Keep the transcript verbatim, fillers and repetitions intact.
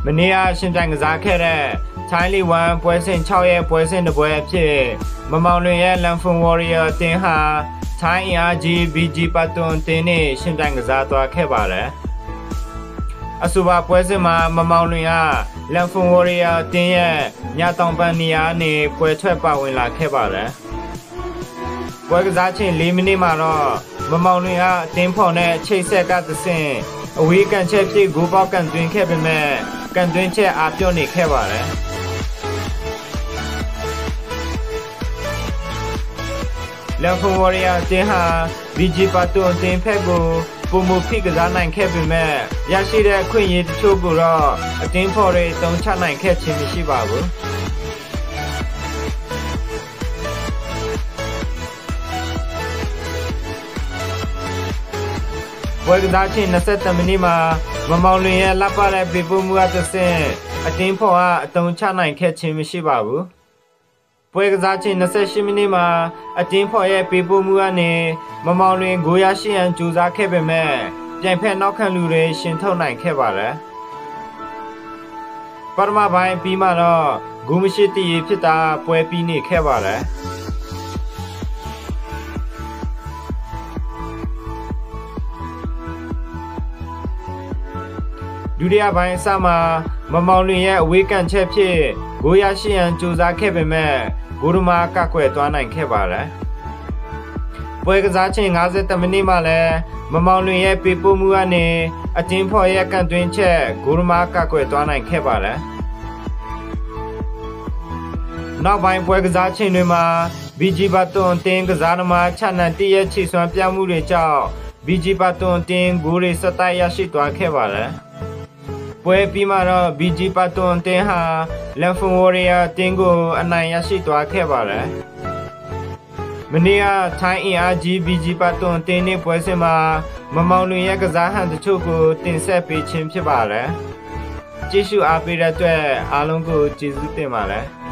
မနေ့ကရှင်ပြိုင်ကစားခဲ့တဲ့ထိုင်းလီဝမ်ပွဲစဉ်၆ရဲ့ပွဲစဉ်တစ်ပွဲအဖြစ်မမောင်လွင်ရဲ့ Lamphun Warrior အသင်းဟာထိုင်းအင်အားကြီး B G ပတ်တွန်အသင်းနဲ့ရှင်ပြိုင်ကစားသွားခဲ့ပါတယ်။အဆိုပါပွဲစဉ်မှာမမောင်လွင်က Lamphun Warrior အသင်းရဲ့ညတောင်ပန်းနေရာနဲ့ပွဲထွက်ပါဝင်လာခဲ့ပါတယ်။ပွဲကစားချိန်၄မိနစ်မှာတော့မမောင်လွင်ကအသင်းဖော်နဲ့ချိတ်ဆက်ကသဆင့်အဝေးကန်ချက်ဖြစ်ဂိုးပေါက်ကန်သွင်းခဲ့ပေမဲ့ကန်သွင်းချက်အားပြော့နေခဲ့ပါတယ်။ Lamphun Warrior အသင်းဟာ B G ပတ်တွန်အသင်းဖက်ကိုပုံမဖိကစားနိုင်ခဲ့ပေမဲ့ရရှိတဲ့အခွင့်အရေးတချို့ကိုတော့အသင်းဖော်တွေတုံးချနိုင်ခဲ့ခြင်းမရှိပါဘူး။ပွဲကစားချိန်၂၃မိနစ်မှာမမောင်လွင်ရဲ့လက်ပါတဲ့ပေပိုးမှုအသင်းအတင်းဖော်ကအတုံးချနိုင်ခဲ့ခြင်းမရှိပါဘူး။ပွဲကစားချိန်၂၈မိနစ်မှာအတင်းဖော်ရဲ့ပေပိုးမှုကနေမမောင်လွင်ဂိုးရရှိရန်ကြိုးစားခဲ့ပေမဲ့ပြိုင်ဖက်နောက်ခံလူတွေရှင်ထုတ်နိုင်ခဲ့ပါတယ်။ပထမပိုင်းပြီးမှတော့ဂိုးမရှိတည်ရဖြစ်တာပွဲပြီးနေခဲ့ပါတယ်။ဒုတိယပိုင်းအစမှာမမောင်လွင်ရဲ့အဝေးကန်ချက်ဖြစ်ဂိုးရရှိရန်ကြိုးစားခဲ့ပေမဲ့ဂိုးရမာကကွယ်သွားနိုင်ခဲ့ပါတယ်။ပွဲကစားချိန်၅၁မိနစ်မှာလည်းမမောင်လွင်ရဲ့ပေပိုးမှုကနေအတင်းဖော်ရဲ့ကန်သွင်းချက်ဂိုးရမာကကွယ်သွားနိုင်ခဲ့ပါတယ်။နောက်ပိုင်းပွဲကစားချိန်တွေမှာ B G ပတ်တွန်အသင်းကစားသမားချနန်တရဲ့ချီစွမ်းပြမှုတွေကြောင့် B G ပတ်တွန်အသင်းဂိုးတွေဆက်တိုက်ရရှိသွားခဲ့ပါတယ်။ပွဲပြီးမှတော့ B G ပတ်တွန်အသင်းဟာ Lamphun Warrior အသင်းကိုအနိုင်ရရှိသွားခဲ့ပါတယ်။မနေ့ကထိုင်းအင်အားကြီး B G ပတ်တွန်အသင်းနဲ့ပွဲစဉ်မှာမမောင်လွင်ရဲ့ကစားဟန်တချို့ကိုတင်ဆက်ပေးခြင်းဖြစ်ပါတယ်။ကြည့်ရှုအားပေးတဲ့အတွက်အားလုံးကိုကျေးဇူးတင်ပါတယ်။